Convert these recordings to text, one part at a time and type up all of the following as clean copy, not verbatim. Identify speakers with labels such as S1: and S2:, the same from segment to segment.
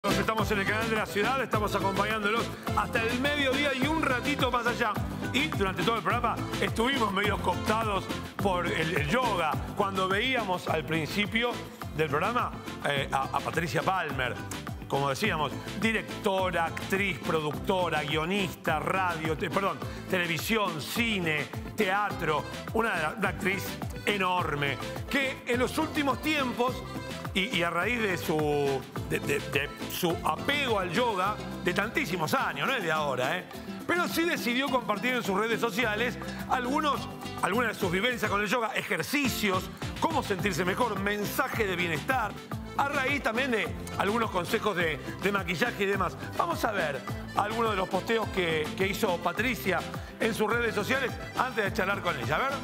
S1: Estamos en el canal de la ciudad, estamos acompañándolos hasta el mediodía y un ratito más allá. Y durante todo el programa estuvimos medio cooptados por el yoga. Cuando veíamos al principio del programa a Patricia Palmer, como decíamos, directora, actriz, productora, guionista, radio, televisión, cine, teatro, una actriz enorme, que en los últimos tiempos, y a raíz de su apego al yoga, de tantísimos años, no es de ahora, pero sí decidió compartir en sus redes sociales algunas de sus vivencias con el yoga, ejercicios, cómo sentirse mejor, mensaje de bienestar, a raíz también de algunos consejos de maquillaje y demás. Vamos a ver algunos de los posteos que hizo Patricia en sus redes sociales antes de charlar con ella. A ver.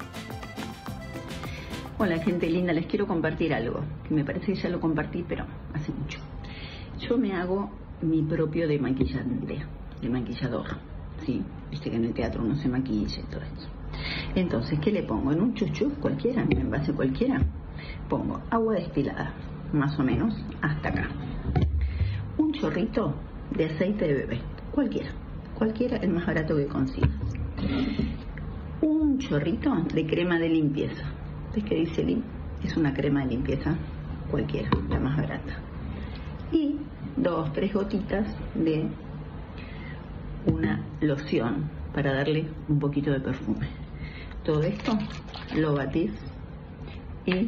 S2: Hola gente linda, les quiero compartir algo, que me parece que ya lo compartí, pero hace mucho. Yo me hago mi propio demaquillante, demaquillador, ¿sí? Viste que en el teatro uno se maquilla y todo esto. Entonces, ¿qué le pongo? En un chuchu cualquiera, en un envase cualquiera, pongo agua destilada, más o menos hasta acá. Un chorrito de aceite de bebé, cualquiera, el más barato que consigas. Un chorrito de crema de limpieza. ¿Ves que dice Lim? Es una crema de limpieza cualquiera, la más barata. Y 2 o 3 gotitas de una loción para darle un poquito de perfume. Todo esto lo batís y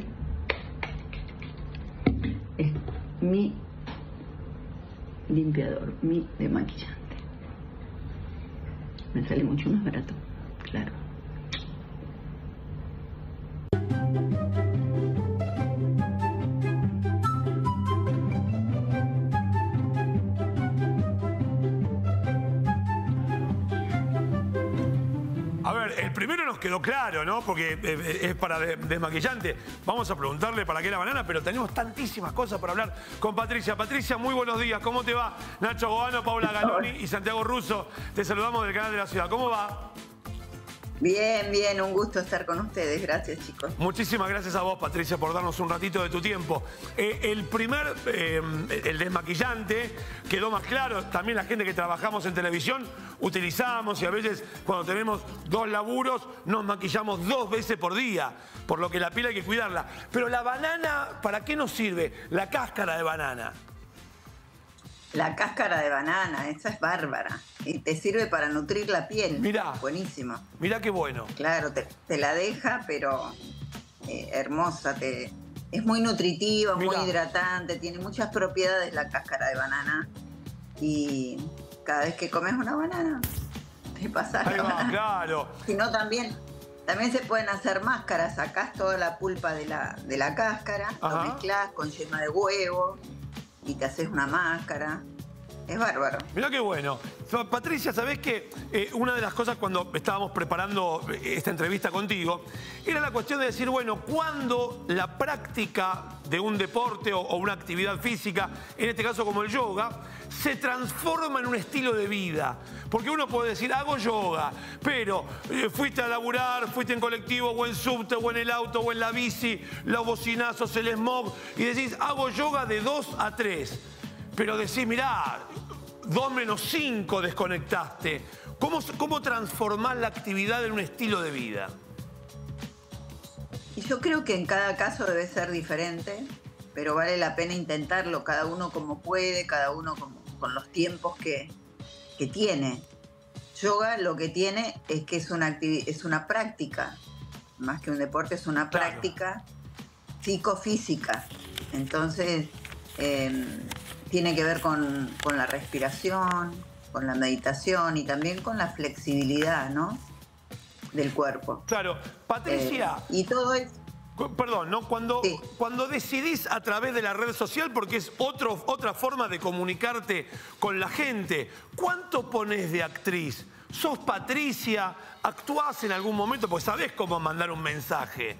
S2: es mi limpiador, mi demaquillante. Me sale mucho más barato, claro.
S1: A ver, el primero nos quedó claro, ¿no? Porque es para desmaquillante. Vamos a preguntarle para qué la banana, pero tenemos tantísimas cosas para hablar con Patricia. Patricia, muy buenos días. ¿Cómo te va? Nacho Goano, Paula Galoni y Santiago Russo. Te saludamos del canal de la ciudad. ¿Cómo va?
S3: Bien, bien, un gusto estar con ustedes. Gracias, chicos.
S1: Muchísimas gracias a vos, Patricia, por darnos un ratito de tu tiempo. El desmaquillante quedó más claro. También la gente que trabajamos en televisión utilizamos, y a veces cuando tenemos 2 laburos nos maquillamos 2 veces por día, por lo que la piel hay que cuidarla. Pero la banana, ¿para qué nos sirve? La cáscara de banana.
S3: La cáscara de banana, esa es bárbara. Y te sirve para nutrir la piel.
S1: Mirá.
S3: Buenísimo.
S1: Mirá qué bueno.
S3: Claro, te la deja, pero hermosa. Es muy nutritiva,
S1: Mirá.
S3: muy hidratante. Tiene muchas propiedades la cáscara de banana. Y cada vez que comes una banana, te pasas la banana.
S1: Claro.
S3: Si no, también se pueden hacer máscaras. Sacás toda la pulpa de la cáscara, lo mezclás con yema de huevo y te haces una máscara. Es bárbaro.
S1: Mirá qué bueno. Patricia, ¿sabés qué? Una de las cosas cuando estábamos preparando esta entrevista contigo era la cuestión de decir, bueno, ¿cuándo la práctica de un deporte o una actividad física, en este caso como el yoga, se transforma en un estilo de vida? Porque uno puede decir, hago yoga, pero fuiste a laburar, fuiste en colectivo o en subte o en el auto o en la bici, los bocinazos, el smog, y decís, hago yoga de 2 a 3. Pero decís, mirá, 2 menos 5 desconectaste. ¿Cómo transformar la actividad en un estilo de vida?
S3: Y yo creo que en cada caso debe ser diferente, pero vale la pena intentarlo, cada uno como puede, cada uno con los tiempos que tiene. Yoga lo que tiene es que es una práctica, más que un deporte, es una práctica psicofísica. Entonces, tiene que ver con la respiración, con la meditación y también con la flexibilidad, ¿no? Del cuerpo.
S1: Claro. Patricia.
S3: Y todo es...
S1: Perdón, ¿no? Cuando decidís a través de la red social, porque es otra forma de comunicarte con la gente, ¿cuánto ponés de actriz? ¿Sos Patricia? ¿Actuás en algún momento? Porque sabés cómo mandar un mensaje.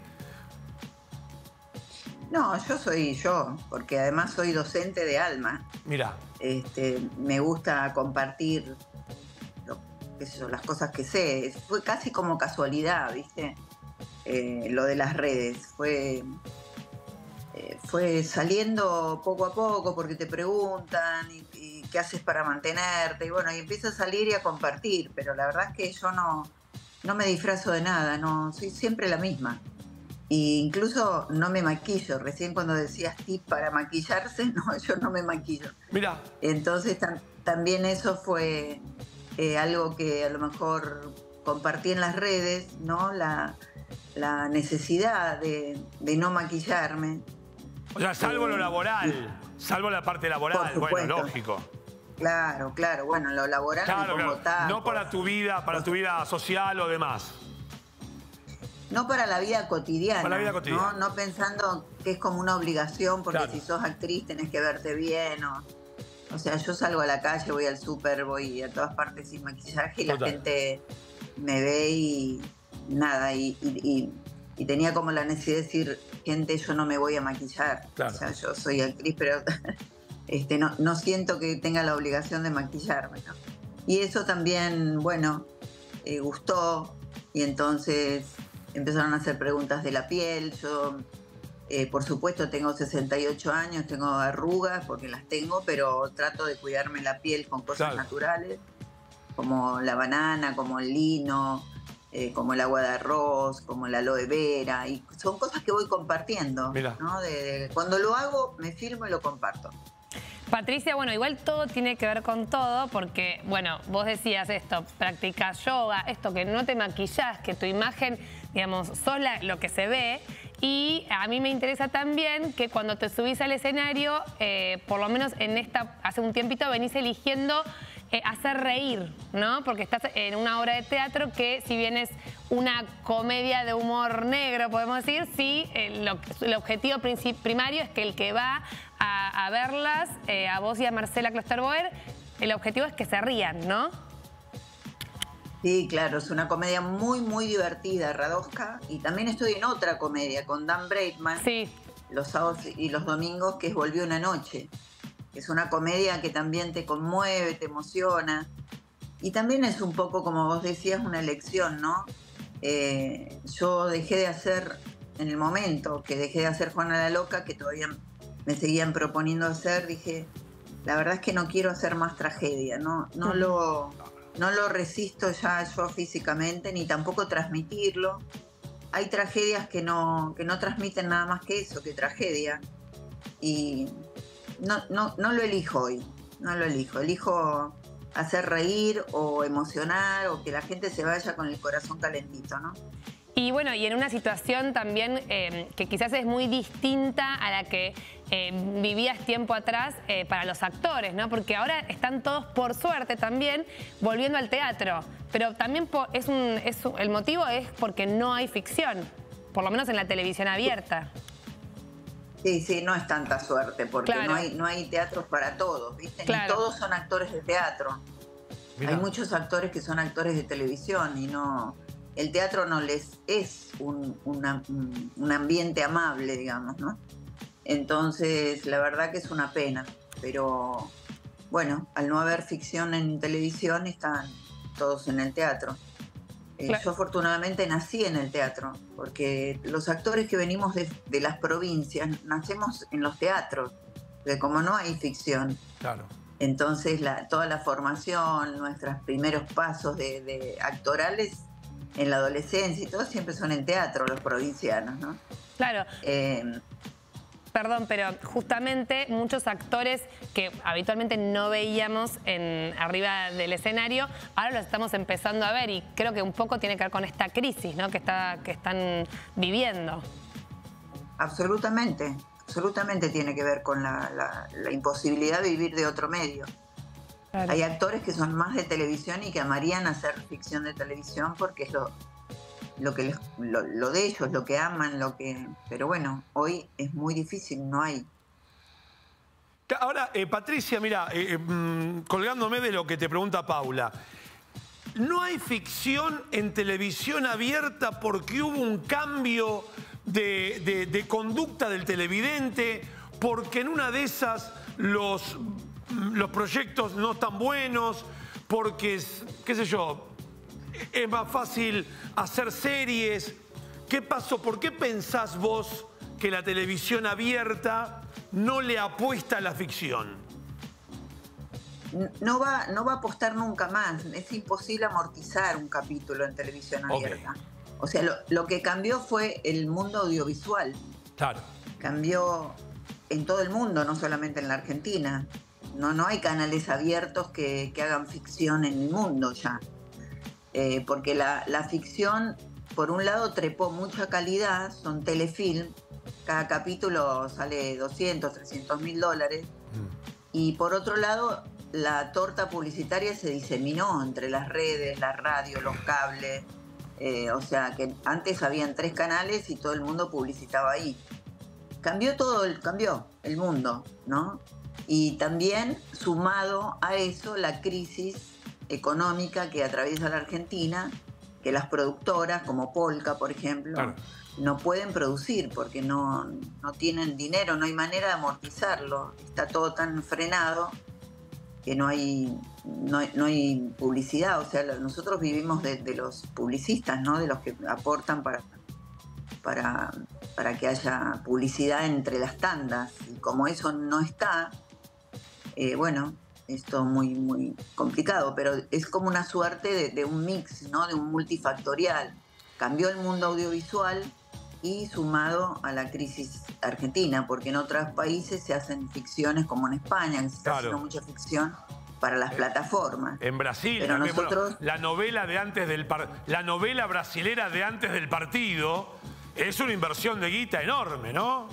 S3: No, yo soy yo, porque además soy docente de alma.
S1: Mirá.
S3: Me gusta compartir las cosas que sé. Fue casi como casualidad, ¿viste? Lo de las redes. Fue fue saliendo poco a poco porque te preguntan y qué haces para mantenerte. Y bueno, y empiezo a salir y a compartir, pero la verdad es que yo no me disfrazo de nada, no, soy siempre la misma. E incluso no me maquillo. Recién cuando decías tip para maquillarse, no, yo no me maquillo.
S1: Mira.
S3: Entonces también eso fue algo que a lo mejor compartí en las redes, ¿no? La necesidad de no maquillarme.
S1: O sea, salvo lo laboral, salvo la parte laboral, bueno, lógico.
S3: Claro, bueno, lo laboral
S1: claro,
S3: me pongo tacos.
S1: No para tu vida social o demás.
S3: No para la vida cotidiana.
S1: Para la vida cotidiana.
S3: No pensando que es como una obligación, porque
S1: claro.
S3: Si sos actriz tenés que verte bien. O sea, yo salgo a la calle, voy al súper, voy a todas partes sin maquillaje y la gente me ve y nada. Y tenía como la necesidad de decir, gente, yo no me voy a maquillar.
S1: Claro.
S3: O sea, yo soy actriz, pero no siento que tenga la obligación de maquillarme, ¿no? Y eso también, bueno, gustó. Y entonces empezaron a hacer preguntas de la piel. Yo, por supuesto, tengo 68 años, tengo arrugas porque las tengo, pero trato de cuidarme la piel con cosas naturales, como la banana, como el lino, como el agua de arroz, como la aloe vera. Y son cosas que voy compartiendo, ¿no? Cuando lo hago, me filmo y lo comparto.
S4: Patricia, bueno, igual todo tiene que ver con todo porque, bueno, vos decías esto, practicás yoga, esto que no te maquillás, que tu imagen, digamos, sos lo que se ve. Y a mí me interesa también que cuando te subís al escenario, por lo menos hace un tiempito venís eligiendo hacer reír, ¿no? Porque estás en una obra de teatro que, si bien es una comedia de humor negro, podemos decir, sí, el objetivo primario es que el que va a verlas, a vos y a Marcela Klosterboer, el objetivo es que se rían, ¿no?
S3: Sí, claro, es una comedia muy, muy divertida, Radosca. Y también estoy en otra comedia con Dan Braidman, los sábados y los domingos, que es Volvió una noche. Es una comedia que también te conmueve, te emociona. Y también es un poco, como vos decías, una elección, ¿no? Yo dejé de hacer, en el momento que dejé de hacer Juana la Loca, que todavía me seguían proponiendo hacer, dije, la verdad es que no quiero hacer más tragedia, no lo resisto ya yo físicamente, ni tampoco transmitirlo. Hay tragedias que no transmiten nada más que eso, que tragedia. Y no lo elijo hoy, no lo elijo. Elijo hacer reír o emocionar o que la gente se vaya con el corazón calentito, ¿no?
S4: Y bueno, y en una situación también que quizás es muy distinta a la que vivías tiempo atrás para los actores, ¿no? Porque ahora están todos, por suerte también, volviendo al teatro. Pero también el motivo es porque no hay ficción, por lo menos en la televisión abierta.
S3: Sí, no es tanta suerte, porque no hay teatros para todos, ¿viste? Ni todos son actores de teatro. Mirá. Hay muchos actores que son actores de televisión y no... El teatro no les es un ambiente amable, digamos, ¿no? Entonces, la verdad que es una pena. Pero, bueno, al no haber ficción en televisión, están todos en el teatro. Yo afortunadamente nací en el teatro, porque los actores que venimos de las provincias nacemos en los teatros, porque como no hay ficción, entonces toda la formación, nuestros primeros pasos de actorales en la adolescencia y todo siempre son en teatro, los provincianos, ¿no?
S4: Claro. Perdón, pero justamente muchos actores que habitualmente no veíamos arriba del escenario, ahora los estamos empezando a ver y creo que un poco tiene que ver con esta crisis, ¿no? que están viviendo.
S3: Absolutamente tiene que ver con la imposibilidad de vivir de otro medio. Claro. Hay actores que son más de televisión y que amarían hacer ficción de televisión porque es lo de ellos, lo que aman, pero bueno, hoy es muy difícil, no hay.
S1: Ahora, Patricia, mira, colgándome de lo que te pregunta Paula, ¿no hay ficción en televisión abierta porque hubo un cambio de conducta del televidente? Porque en una de esas los proyectos no están buenos, porque, qué sé yo, es más fácil hacer series. ¿Qué pasó? ¿Por qué pensás vos que la televisión abierta no le apuesta a la ficción?
S3: No va a apostar nunca más. Es imposible amortizar un capítulo en televisión abierta. O sea, lo que cambió fue el mundo audiovisual.
S1: Claro.
S3: Cambió en todo el mundo, no solamente en la Argentina. No hay canales abiertos que hagan ficción en el mundo ya. Porque la ficción, por un lado, trepó mucha calidad, son telefilm. Cada capítulo sale 200, 300 mil dólares. Y por otro lado, la torta publicitaria se diseminó entre las redes, la radio, los cables. O sea, que antes habían 3 canales y todo el mundo publicitaba ahí. Cambió cambió el mundo, ¿no? Y también, sumado a eso, la crisis económica que atraviesa la Argentina, que las productoras, como Polka, por ejemplo, claro, no pueden producir porque no tienen dinero, no hay manera de amortizarlo. Está todo tan frenado que no hay publicidad. O sea, nosotros vivimos de los publicistas, ¿no? De los que aportan para que haya publicidad entre las tandas. Y como eso no está, bueno, esto es muy, muy complicado, pero es como una suerte de un mix, ¿no? De un multifactorial. Cambió el mundo audiovisual y sumado a la crisis argentina, porque en otros países se hacen ficciones, como en España, que se está haciendo mucha ficción para las plataformas.
S1: En Brasil,
S3: pero
S1: también,
S3: nosotros...
S1: la novela brasilera de antes del partido es una inversión de guita enorme, ¿no?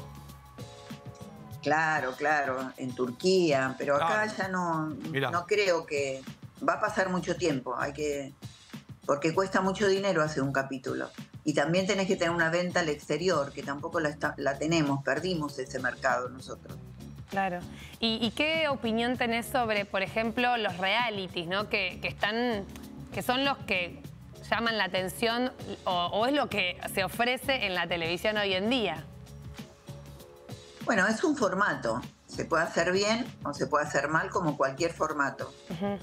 S3: Claro, en Turquía, pero acá ya no creo que... Va a pasar mucho tiempo, porque cuesta mucho dinero hacer un capítulo. Y también tenés que tener una venta al exterior, que tampoco la tenemos, perdimos ese mercado nosotros.
S4: Claro. ¿Y qué opinión tenés sobre, por ejemplo, los realities, ¿no? que son los que llaman la atención o es lo que se ofrece en la televisión hoy en día?
S3: Bueno, es un formato. Se puede hacer bien o se puede hacer mal, como cualquier formato.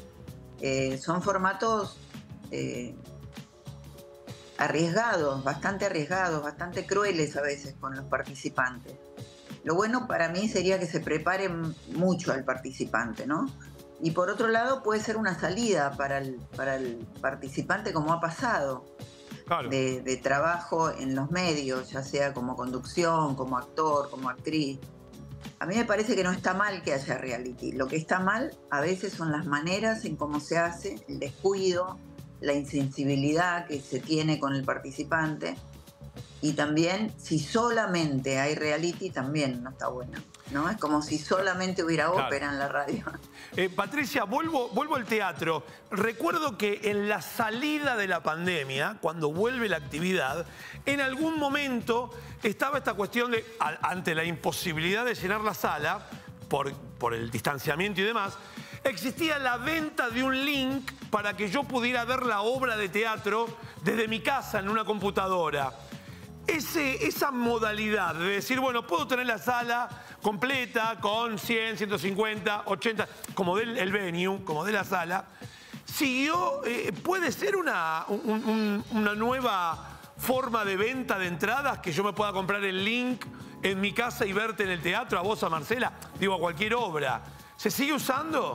S3: Son formatos arriesgados, bastante crueles a veces con los participantes. Lo bueno para mí sería que se preparen mucho al participante, ¿no? Y por otro lado puede ser una salida para el participante, como ha pasado, claro, de trabajo en los medios, ya sea como conducción, como actor, como actriz. A mí me parece que no está mal que haya reality. Lo que está mal a veces son las maneras en cómo se hace, el descuido, la insensibilidad que se tiene con el participante. Y también, si solamente hay reality, también no está bueno, ¿no? Es como si solamente hubiera ópera en la radio.
S1: Patricia, vuelvo al teatro. Recuerdo que en la salida de la pandemia, cuando vuelve la actividad, en algún momento estaba esta cuestión de, ante la imposibilidad de llenar la sala, por el distanciamiento y demás, existía la venta de un link para que yo pudiera ver la obra de teatro desde mi casa en una computadora. Esa modalidad de decir, bueno, puedo tener la sala completa con 100, 150, 80, como del venue, como de la sala, siguió, puede ser una nueva forma de venta de entradas, que yo me pueda comprar el link en mi casa y verte en el teatro, a vos, a Marcela, digo, a cualquier obra. ¿Se sigue usando?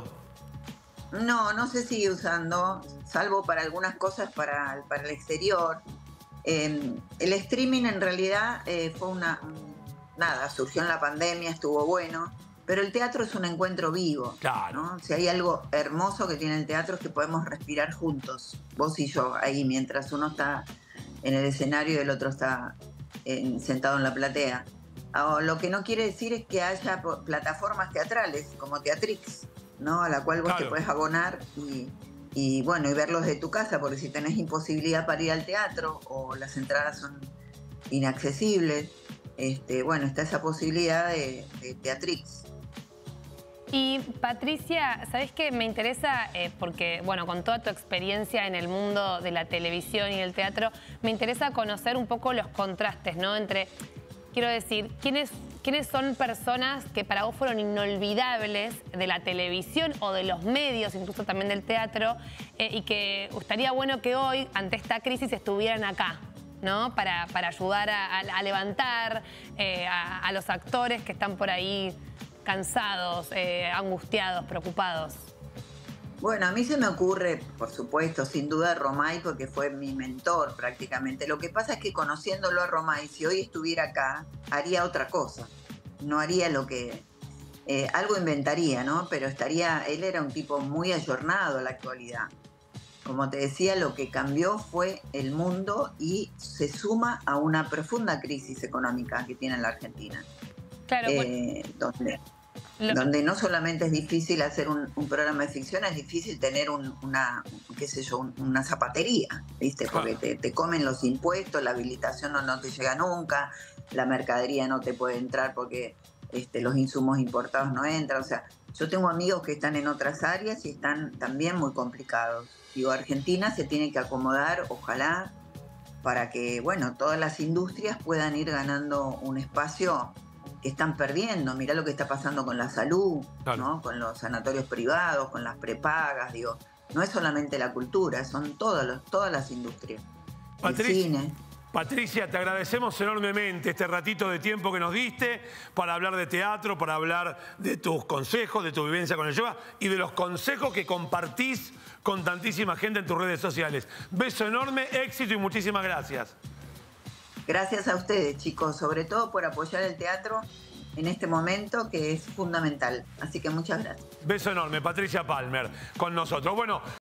S3: No se sigue usando, salvo para algunas cosas para el exterior. El streaming en realidad fue surgió en la pandemia, estuvo bueno, pero el teatro es un encuentro vivo, claro, ¿no? Si hay algo hermoso que tiene el teatro es que podemos respirar juntos, vos y yo, ahí, mientras uno está en el escenario y el otro está sentado en la platea. Lo que no quiere decir es que haya plataformas teatrales como Teatrix, ¿no? A la cual vos te podés abonar y verlos de tu casa, porque si tenés imposibilidad para ir al teatro o las entradas son inaccesibles, está esa posibilidad de Teatrix.
S4: Y Patricia, ¿sabés qué? Me interesa, porque, bueno, con toda tu experiencia en el mundo de la televisión y el teatro, me interesa conocer un poco los contrastes, ¿no? Entre, quiero decir, ¿quiénes son personas que para vos fueron inolvidables de la televisión o de los medios, incluso también del teatro, y que estaría bueno que hoy, ante esta crisis, estuvieran acá? ¿no? Para ayudar a levantar a los actores que están por ahí cansados, angustiados, preocupados?
S3: Bueno, a mí se me ocurre, por supuesto, sin duda Romay, porque fue mi mentor prácticamente. Lo que pasa es que conociéndolo a Romay, si hoy estuviera acá, haría otra cosa. No haría lo que... algo inventaría, ¿no? Pero él era un tipo muy ayornado a la actualidad. Como te decía, lo que cambió fue el mundo y se suma a una profunda crisis económica que tiene la Argentina.
S4: Claro,
S3: donde no solamente es difícil hacer un programa de ficción, es difícil tener una zapatería, ¿viste? Porque te comen los impuestos, la habilitación no te llega nunca, la mercadería no te puede entrar porque los insumos importados no entran. O sea, yo tengo amigos que están en otras áreas y están también muy complicados. Digo, Argentina se tiene que acomodar, ojalá, para que, bueno, todas las industrias puedan ir ganando un espacio que están perdiendo. Mirá lo que está pasando con la salud, claro, ¿no? Con los sanatorios privados, con las prepagas, digo. No es solamente la cultura, son todas las industrias. El cine.
S1: Patricia, te agradecemos enormemente este ratito de tiempo que nos diste para hablar de teatro, para hablar de tus consejos, de tu vivencia con el yoga y de los consejos que compartís con tantísima gente en tus redes sociales. Beso enorme, éxito y muchísimas gracias.
S3: Gracias a ustedes, chicos, sobre todo por apoyar el teatro en este momento que es fundamental. Así que muchas gracias.
S1: Beso enorme, Patricia Palmer, con nosotros. Bueno.